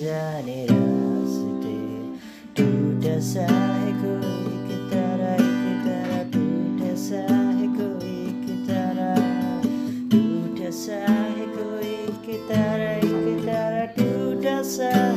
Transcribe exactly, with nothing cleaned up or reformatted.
जाने रास्ते। टूटा सा है कोई की तरह एक तरह, टूटा सा है कोई की तरह, टूटा सा है कोई की तरह एक तरह, टूटा सा